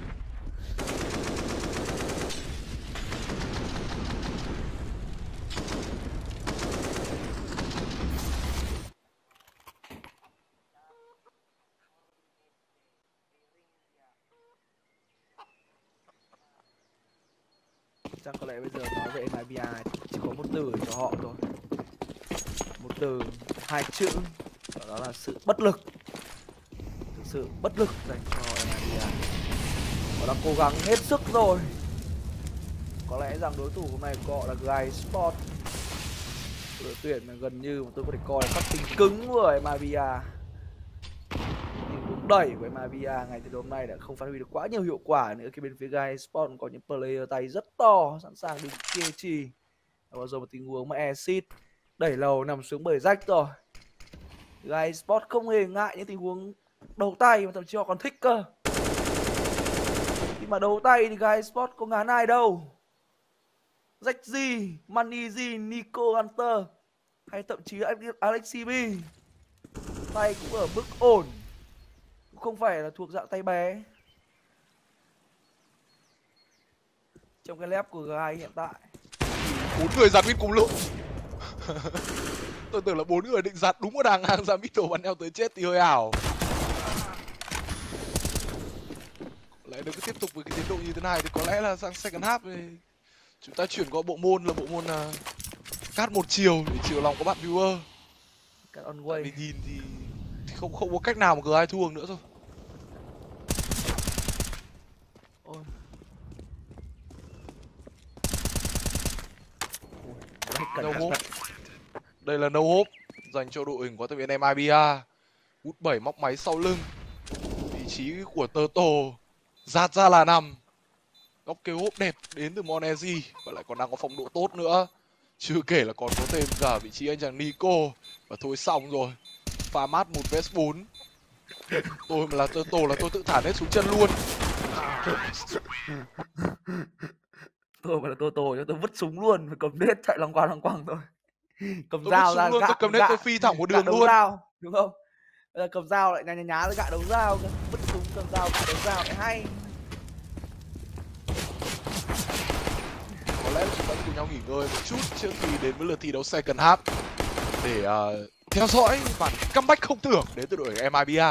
Chắc có lẽ bây giờ nói về MIBA chỉ có một từ cho họ thôi. Một từ, 2 chữ, đó là sự bất lực. Thực sự bất lực dành cho MIBA. Họ đã cố gắng hết sức rồi. Có lẽ rằng đối thủ hôm nay của họ là G2 Esports, đội tuyển mà gần như mà tôi có thể coi là khắc tinh cứng của MIBA. Nhưng cũng đẩy của MIBA ngày từ hôm nay đã không phát huy được quá nhiều hiệu quả nữa, khi bên phía G2 Esports có những player tay rất to sẵn sàng đi kia trì. Bao giờ một tình huống mà Exit đẩy lầu nằm xuống bởi rách rồi. G2 Esports không hề ngại những tình huống đầu tay, mà thậm chí họ còn thích cơ. Khi mà đầu tay thì G2 Esports có ngán ai đâu. Rách gì, Money gì, Nico Hunter hay thậm chí Alexi B, tay cũng ở mức ổn, cũng không phải là thuộc dạng tay bé. Trong cái lép của G2 hiện tại 4 người giặt mid cùng lúc. Tôi tưởng là 4 người định giặt đúng một hàng ra middle bắn nhau tới chết thì hơi ảo. Lại nếu cứ tiếp tục với cái tiến độ như thế này thì có lẽ là sang second half thì chúng ta chuyển qua bộ môn là cát một chiều để chiều lòng có bạn viewer. Cắt on Tại way. vì nhìn thì không có cách nào mà G2 thua nữa thôi. Ôi. No hope. Đây là no hope dành cho đội hình của thành viên MIBA. Wood 7 móc máy sau lưng. Vị trí của Turtle giạt ra là nằm. Góc kêu hốp đẹp đến từ Monesi và lại còn đang có phong độ tốt nữa. Chưa kể là còn có thêm cả vị trí anh chàng Nico. Và thôi xong rồi. Pha mát 1 vs 4. Tôi mà là Turtle là tôi tự thả hết xuống chân luôn. Tôi mà là Toto cho tôi vứt súng luôn, cầm nết chạy loằng quăng thôi. Cầm Tôi vứt dao súng ra luôn, tôi cầm nét tôi phi thẳng một gạ đường đấu luôn. dao, đúng không? Bây giờ cầm dao lại nhá nhá rồi gạ đấu dao, vứt súng cầm dao gạ đấu dao lại hay. Có lẽ là chúng ta cùng nhau nghỉ ngơi một chút trước khi đến với lượt thi đấu second half để theo dõi bản comeback không tưởng đến từ đội MIBA.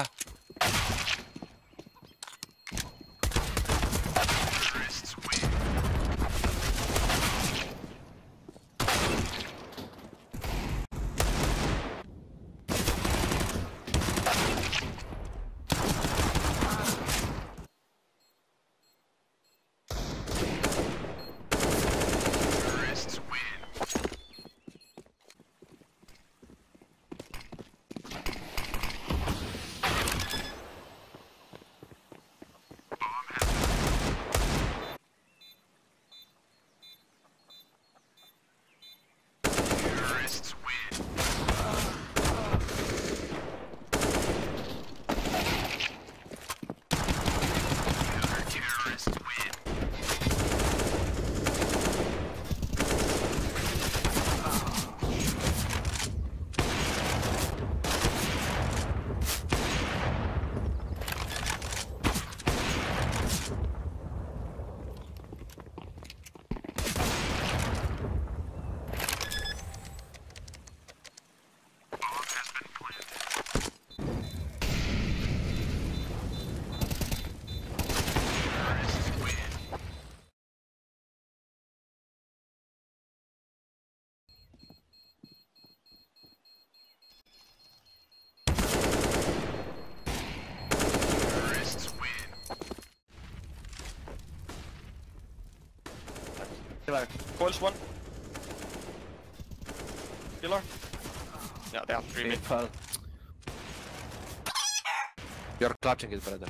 Killer. Coils one. Killer. Yeah, they have 3 mid. You're clutching it, brother.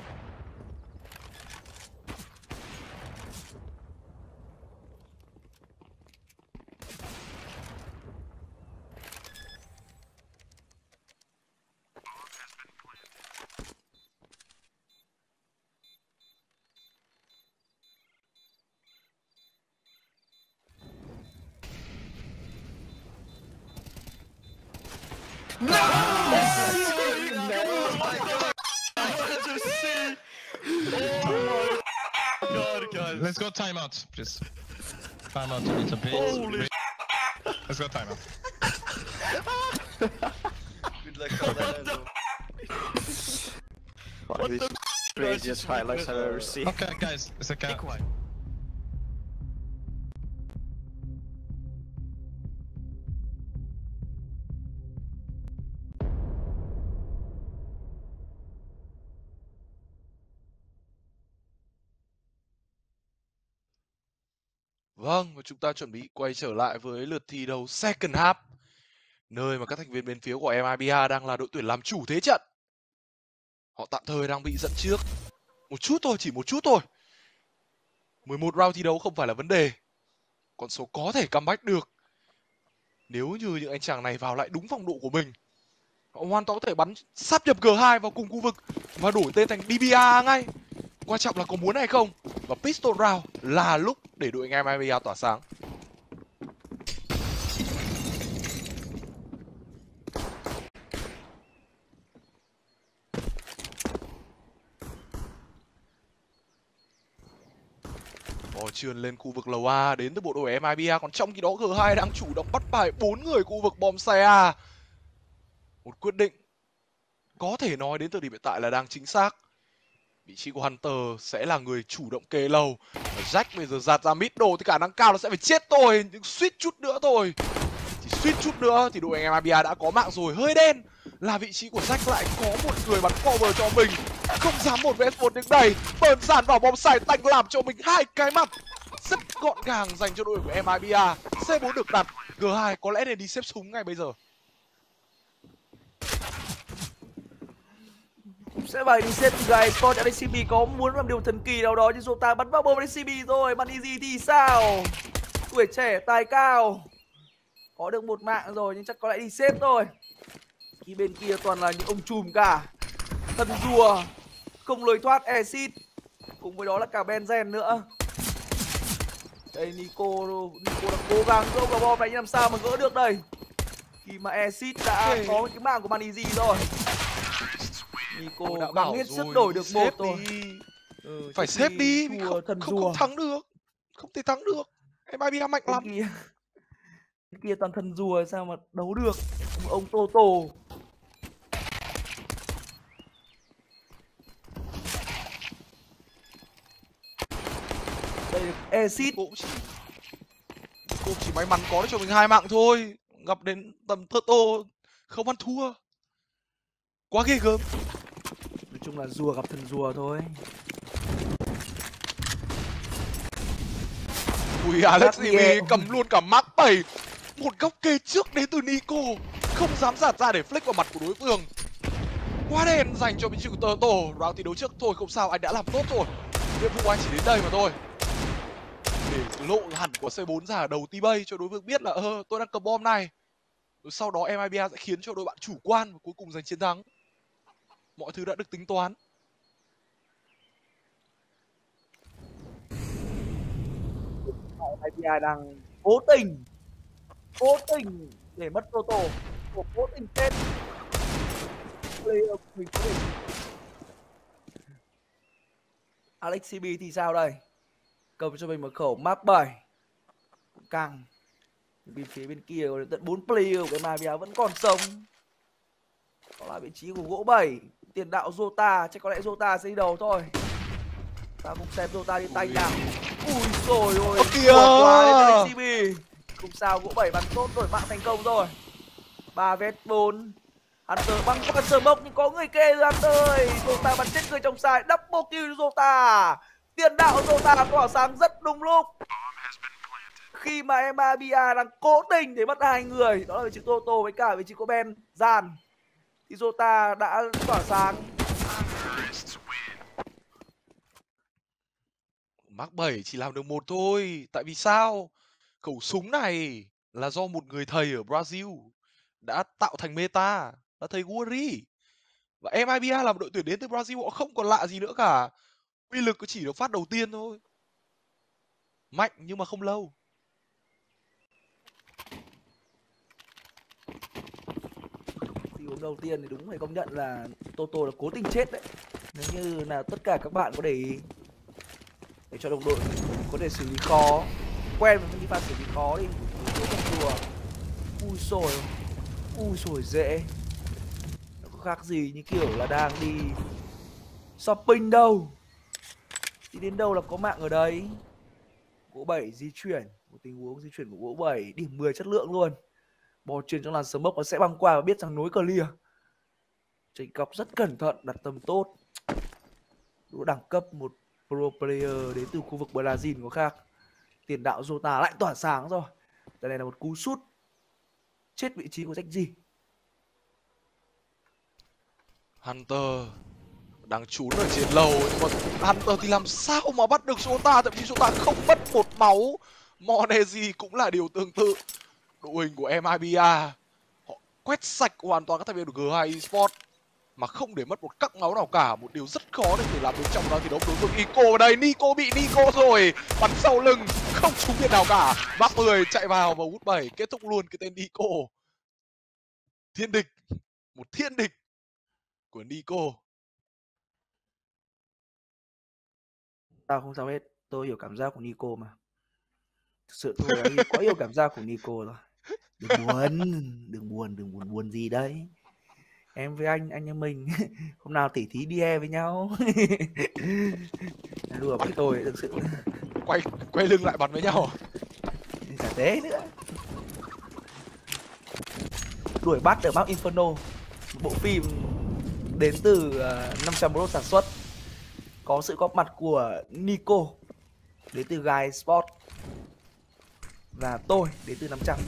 Let's go timeout, please. Timeout to need some pace. Holy Let's go timeout. Good luck on that. One of these craziest highlights I've ever seen. Okay, guys, it's okay. Vâng, và chúng ta chuẩn bị quay trở lại với lượt thi đấu second half, nơi mà các thành viên bên phía của MIBA đang là đội tuyển làm chủ thế trận. Họ tạm thời đang bị dẫn trước một chút thôi, chỉ một chút thôi. 11 round thi đấu không phải là vấn đề, con số có thể comeback được. Nếu như những anh chàng này vào lại đúng phong độ của mình, họ hoàn toàn có thể bắn sáp nhập G2 vào cùng khu vực và đổi tên thành DBA ngay. Quan trọng là có muốn hay không. Và pistol round là lúc để đội anh em MIBA tỏa sáng. Bò trườn lên khu vực lầu A đến từ bộ đội MIBA. Còn trong khi đó G2 đang chủ động bắt phải 4 người khu vực bom xe A. Một quyết định có thể nói đến thời điểm hiện tại là đang chính xác. Vị trí của Hunter sẽ là người chủ động kê lầu. Và Jack bây giờ giạt ra middle thì khả năng cao nó sẽ phải chết thôi. Nhưng suýt chút nữa thôi. Chỉ suýt chút nữa thì đội anh MIBA đã có mạng rồi. Hơi đen là vị trí của Jack lại có một người bắn cover cho mình. Không dám một vs một đứng đầy. Bờn dàn vào bom xài tanh làm cho mình 2 cái mặt. Rất gọn gàng dành cho đội của MIBA. C4 được đặt. G2 có lẽ nên đi xếp súng ngay bây giờ. Sẽ phải đi xếp gài Sport. LCB có muốn làm điều thần kỳ nào đó nhưng Jota bắn vào bom LCB rồi. Manizi thì sao? Tuổi trẻ tài cao, có được một mạng rồi nhưng chắc có lẽ đi xếp thôi. Khi bên kia toàn là những ông trùm cả. Thần rùa, không lối thoát exit, cùng với đó là cả Benzen nữa. Đây Nico đang cố gắng gỡ vào bom này, nhưng làm sao mà gỡ được đây? Khi mà Exit đã có cái mạng của Manizi rồi. Nico đã gắng bảo hết sức rồi, đổi được xếp một thôi. đi. Phải xếp đi, không thắng được. Không thể thắng được. MIBA mạnh lắm. Cái kia toàn thần rùa sao mà đấu được một ông Toto. Đây là Exit. Cô chỉ may mắn có được cho mình 2 mạng thôi. Gặp đến tầm Toto không ăn thua. Quá ghê gớm. Nói chung là rùa gặp thần rùa thôi. Ui, Alex cầm luôn cả Mark 7. Một góc kê trước đến từ Nico. Không dám giạt ra để flick vào mặt của đối phương. Quá đen dành cho bên chữ Toto. Round thi đấu trước thôi không sao, anh đã làm tốt rồi. Nhiệm vụ anh chỉ đến đây mà thôi. Để lộ hẳn của C4 ra ở đầu T-Bay cho đối phương biết là tôi đang cầm bom này. Rồi sau đó MIBA sẽ khiến cho đội bạn chủ quan và cuối cùng giành chiến thắng. Mọi thứ đã được tính toán. MIBA đang cố tình để mất Toto, cố tình chết. Mình có thể... Alex CB thì sao đây? Cầm cho mình một khẩu Mark 7 cũng căng. Bên phía bên kia có đến tận 4 player của cái MIBA vẫn còn sống. Đó là vị trí của gỗ 7. Tiền đạo Jota, chắc có lẽ Jota sẽ đi đầu thôi. Ta cũng xem Jota đi tay nào. Ui rồi ôi, kìa quá đến Alex CB. Không sao, gỗ 7 bắn tốt đổi mạng thành công rồi. 3 vs 4. Hunter băng qua sờ mốc nhưng có người kê rồi Hunter ơi. Jota bắn chết người trong side, double kill Jota. Tiền đạo Jota tỏa sáng rất đúng lúc. Khi mà MIBA đang cố tình để mất 2 người, đó là vị trí Toto với cả vị trí của Ben Gian, thì Jota đã tỏa sáng. Mark 7 chỉ làm được một thôi. Tại vì sao? Khẩu súng này là do một người thầy ở Brazil đã tạo thành meta, là thầy Guri. Và MIBA là một đội tuyển đến từ Brazil, họ không còn lạ gì nữa cả. Uy lực chỉ được phát đầu tiên thôi. Mạnh nhưng mà không lâu. Tình huống đầu tiên thì đúng phải công nhận là Toto là cố tình chết đấy. Nếu như là tất cả các bạn có để ý, để cho đồng đội có thể xử lý khó, quen với những pha xử lý khó đi. Ui xồi dễ. Nó có khác gì như kiểu là đang đi shopping đâu. Đi đến đâu là có mạng ở đấy. Gỗ 7 di chuyển, một tình huống di chuyển của gỗ 7 điểm 10 chất lượng luôn. Bò truyền trong làn smoke nó sẽ băng qua và biết rằng nối clear. Chạy cọc rất cẩn thận, đặt tầm tốt. Đủ đẳng cấp một pro player đến từ khu vực Brazil có khác. Tiền đạo Jota lại tỏa sáng rồi. Đây này là một cú sút chết vị trí của Zexy. Hunter đang trốn ở trên lầu, nhưng mà Hunter thì làm sao mà bắt được Jota, thậm chí Jota không mất một máu. Monezi cũng là điều tương tự. Đội hình của MIBA họ quét sạch hoàn toàn các thành viên của G2 Esports mà không để mất một cắc máu nào cả, một điều rất khó để làm được trong đó. Thì đấu đối phương Nico ở đây, Nico bị Nico rồi, bắn sau lưng không trúng viên nào cả. Mark 10 chạy vào và hút 7 kết thúc luôn cái tên Nico. Thiên địch, một thiên địch của Nico. Tao không sao hết, tôi hiểu cảm giác của Nico mà. Thực sự tôi đã quá hiểu cảm giác của Nico rồi. Đừng buồn gì đấy. Em với anh em mình hôm nào tỉ thí đi với nhau. Đùa với tôi thực sự. Quay lưng lại bắn với nhau. Chả thế nữa. Đuổi bắt ở Map Inferno, một bộ phim đến từ 500 Bros sản xuất, có sự góp mặt của Nico đến từ Guy Sport và tôi đến từ 500.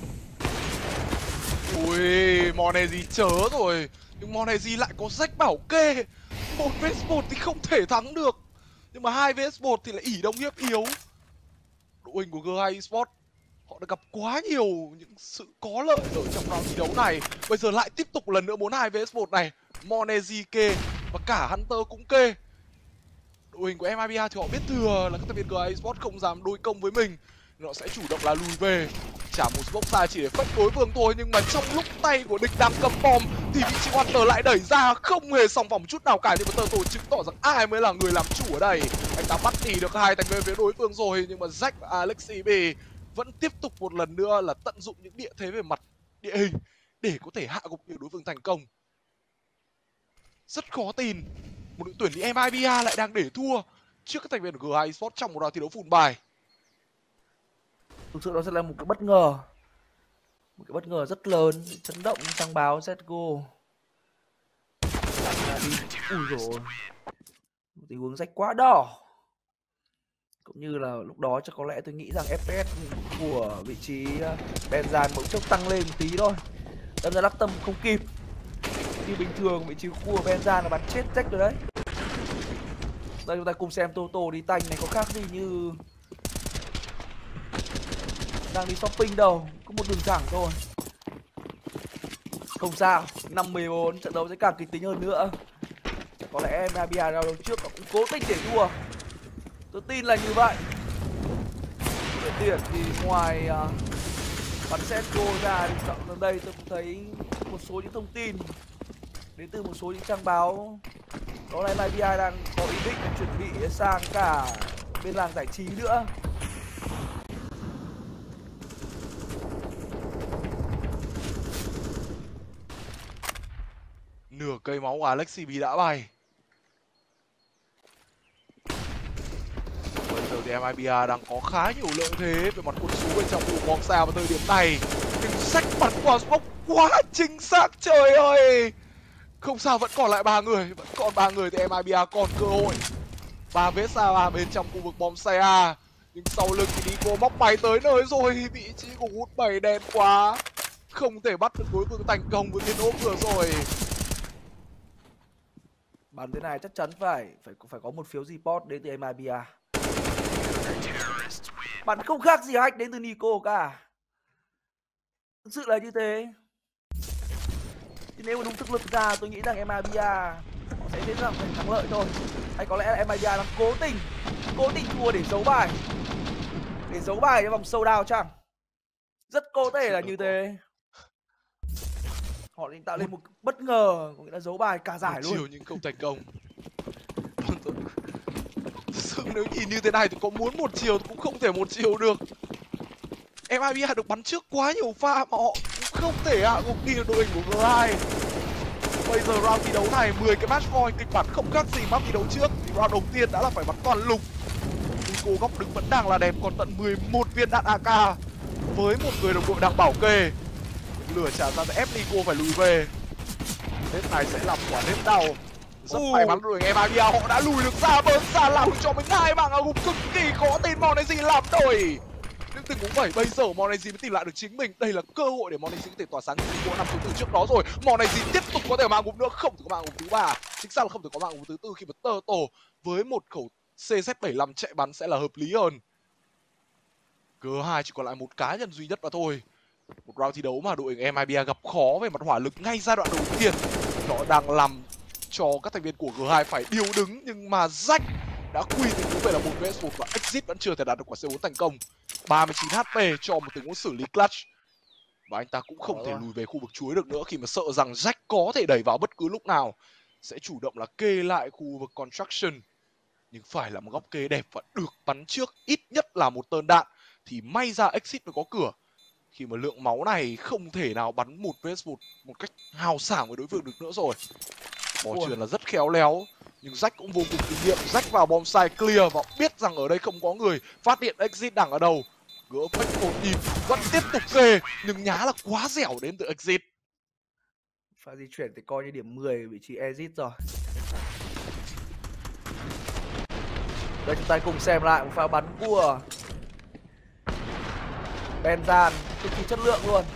Ui, Monezi chớ rồi. Nhưng Monezi lại có rách bảo kê. 1 vs 1 thì không thể thắng được. Nhưng mà 2 vs 1 thì lại ỷ đông hiếp yếu. Đội hình của G2 Esports họ đã gặp quá nhiều những sự có lợi ở trong round thi đấu này. Bây giờ lại tiếp tục lần nữa 4-2 vs 1 này. Monezi kê và cả Hunter cũng kê. Đội đội hình của MIBA thì họ biết thừa là các thành viên GA Esports không dám đối công với mình, họ sẽ chủ động là lùi về, trả một smoke xa chỉ để phách đối phương thôi. Nhưng mà trong lúc tay của địch đang cầm bom thì vị trí Water lại đẩy ra, không hề sòng vòng chút nào cả. Nhưng mà tờ tổ chứng tỏ rằng ai mới là người làm chủ ở đây. Anh ta bắt tỉ được hai thành viên phía đối phương rồi, nhưng mà Jack và Alexi B vẫn tiếp tục một lần nữa là tận dụng những địa thế về mặt địa hình để có thể hạ gục được đối phương thành công. Rất khó tin một đội tuyển như MIBA lại đang để thua trước các thành viên của GA Esports trong một round thi đấu full bài. Thực sự đó sẽ là một cái bất ngờ, một cái bất ngờ rất lớn, chấn động trang báo CSGO. Ui rồi, tình huống rách quá đỏ. Cũng như là lúc đó chắc có lẽ tôi nghĩ rằng FPS của vị trí Benzan bỗng chốc tăng lên một tí thôi. Đâm ra lắc tâm không kịp. Như bình thường vị trí của Benzan là bắn chết Jack rồi đấy. Đây chúng ta cùng xem Toto đi tanh này có khác gì như đang đi shopping đâu, có một đường thẳng thôi. Không sao, 5-14 trận đấu sẽ càng kịch tính hơn nữa. Có lẽ MIBA ra đầu trước cũng cố tình để thua. Tôi tin là như vậy. Đội tuyển thì ngoài bắn CSGO ra thì chọn gần đây tôi cũng thấy một số những thông tin đến từ một số những trang báo. Đó là MIBA đang có ý định chuẩn bị sang cả bên làng giải trí nữa. Nửa cây máu của Alexi B đã bay. Bây giờ thì MIBA đang có khá nhiều lợi thế về mặt quân số bên trong vụ bom xa vào thời điểm này. Nhưng sách bắn qua smoke quá chính xác, trời ơi. Không sao, vẫn còn lại 3 người, vẫn còn 3 người thì MIBA còn cơ hội. 3 vết xa 3 bên trong khu vực bom xe A. Nhưng sau lưng thì Nico móc máy tới nơi rồi, vị trí của hút 7 đen quá. Không thể bắt được đối phương thành công với viên ốp vừa rồi. Bắn thế này chắc chắn phải có một phiếu report đến từ MIBA. Bắn không khác gì hack đến từ Nico cả. Thực sự là như thế. Thì nếu mà đúng thực lực ra tôi nghĩ rằng MIBA họ sẽ dễ dàng giành thắng lợi thôi. Hay có lẽ là MIBA đang cố tình thua để giấu bài. Để giấu bài cho vòng showdown chăng? Rất có thể là như thế. Họ định tạo lên một bất ngờ, có nghĩa là giấu bài cả giải luôn. Chiều nhưng không thành công. Thực sự nếu nhìn như thế này thì có muốn một chiều cũng không thể một chiều được. MIBA được bắn trước quá nhiều pha mà họ cũng không thể hạ gục đi được đội hình của G2. Bây giờ round thi đấu này 10 cái match point, kịch bản không khác gì map thi đấu trước. Thì round đầu tiên đã là phải bắn toàn lục. Nico góc đứng vẫn đang là đẹp, còn tận 11 viên đạn AK với một người đồng đội đang bảo kê. Lửa trả ra để ép Nico phải lùi về. Tết này sẽ làm quả nếp đau. Rất may mắn đội hình MIBA họ đã lùi được ra, bớt ra làm cho mình 2 mạng ở gục cực kỳ khó tin. Monezi làm đổi. Nhưng tình huống vậy bây giờ Monezi mới tìm lại được chính mình. Đây là cơ hội để Monezi có thể tỏa sáng Nico nằm xuống từ trước đó rồi. Monezi tiếp tục có thể mạng gục nữa, không thể có mạng gục thứ 3. Chính xác là không thể có mạng gục thứ 4 khi mà tơ tổ với một khẩu CZ75 chạy bắn sẽ là hợp lý hơn. G2 chỉ còn lại một cá nhân duy nhất mà thôi. Một round thi đấu mà đội hình MIBA gặp khó về mặt hỏa lực ngay giai đoạn đầu tiên. Nó đang làm cho các thành viên của G2 phải điêu đứng, nhưng mà Jack đã quy tình huống về là 1vs1 và Exit vẫn chưa thể đạt được quả C4 thành công. 39 HP cho một tình huống xử lý clutch. Và anh ta cũng không thể lùi về khu vực chuối được nữa khi mà sợ rằng Jack có thể đẩy vào bất cứ lúc nào. Sẽ chủ động là kê lại khu vực construction. Nhưng phải là một góc kê đẹp và được bắn trước ít nhất là một tơn đạn. Thì may ra Exit mới có cửa. Khi mà lượng máu này không thể nào bắn 1vs1 một cách hào sảng với đối phương được nữa rồi. Bỏ chuyền là rất khéo léo. Nhưng Jack cũng vô cùng kinh nghiệm. Jack vào bom site clear và biết rằng ở đây không có người. Phát hiện Exit đằng ở đầu. Gỡ phách một nhịp vẫn tiếp tục kê. Nhưng nhá là quá dẻo đến từ Exit. Pha di chuyển thì coi như điểm 10 vị trí Exit rồi. Đây chúng ta cùng xem lại một pha bắn của Benzan, cực kỳ chất lượng luôn.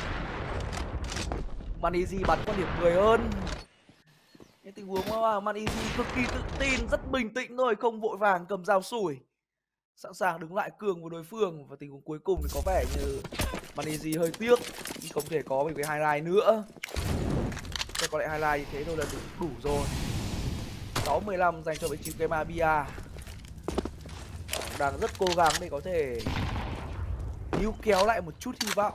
Monezi bắn con điểm 10 hơn. Những tình huống mà Monezi cực kỳ tự tin, rất bình tĩnh thôi, không vội vàng cầm dao sủi, sẵn sàng đứng lại cường của đối phương. Và tình huống cuối cùng thì có vẻ như Monezi hơi tiếc nhưng không thể có một cái highlight nữa. Thế có lẽ highlight như thế thôi là đủ rồi. 6-15 dành cho vị trí cây Mabia. Đang rất cố gắng để có thể níu kéo lại một chút hy vọng.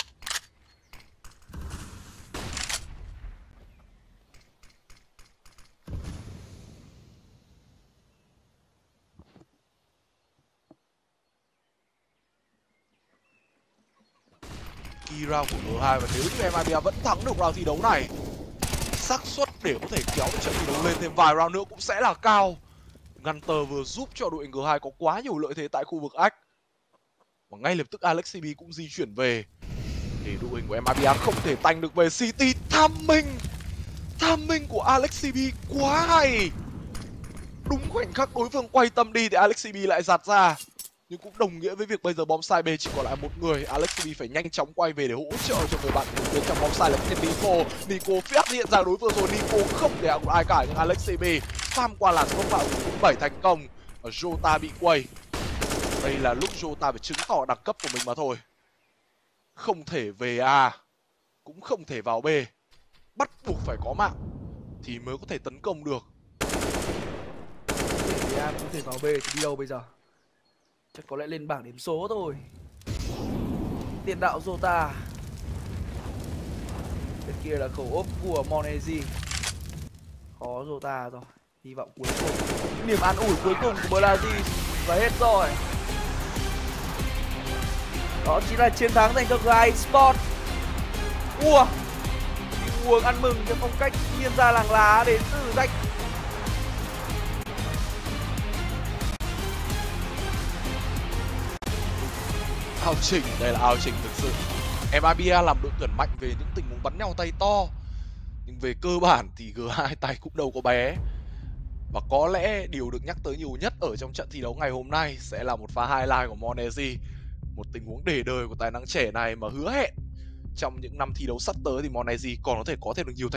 Round của G2 và nếu như Mabia vẫn thắng được round thi đấu này, xác suất để có thể kéo trận thi đấu lên thêm vài round nữa cũng sẽ là cao. Gunter vừa giúp cho đội hình G2 có quá nhiều lợi thế tại khu vực Ách. Và ngay lập tức Alex CB cũng di chuyển về để đội hình của Mabia không thể tanh được về CT. Tham minh của Alex CB quá hay. Đúng khoảnh khắc đối phương quay tâm đi thì Alex CB lại giạt ra. Nhưng cũng đồng nghĩa với việc bây giờ bom side B chỉ còn lại một người. Alex CB phải nhanh chóng quay về để hỗ trợ cho người bạn của bên trong bom side là Nico. Nico phát hiện ra đối phương rồi, Nico không để ai cả nhưng Alex CB farm qua làn smoke vào 7 thành công. Và Jota bị quay. Đây là lúc Jota phải chứng tỏ đẳng cấp của mình mà thôi. Không thể về A, cũng không thể vào B. Bắt buộc phải có mạng thì mới có thể tấn công được. Để A không thể vào B thì đi đâu bây giờ? Chắc có lẽ lên bảng điểm số thôi. Tiền đạo Jota. Bên kia là khẩu ốp của Monezi. Khó Jota rồi. Hy vọng cuối cùng, niềm an ủi cuối cùng của Brazil và hết rồi. Đó chính là chiến thắng dành cho G2 Esports. Ua, uống ăn mừng theo phong cách nhiên gia làng lá đến từ Jack. Ao trình, đây là ao trình thực sự. Mabia làm đội tuyển mạnh về những tình huống bắn nhau tay to. Nhưng về cơ bản thì G2 tay cũng đâu có bé. Và có lẽ điều được nhắc tới nhiều nhất ở trong trận thi đấu ngày hôm nay sẽ là một pha highlight của Monezi. Một tình huống để đời của tài năng trẻ này mà hứa hẹn trong những năm thi đấu sắp tới thì Monezi còn có thể có thêm được nhiều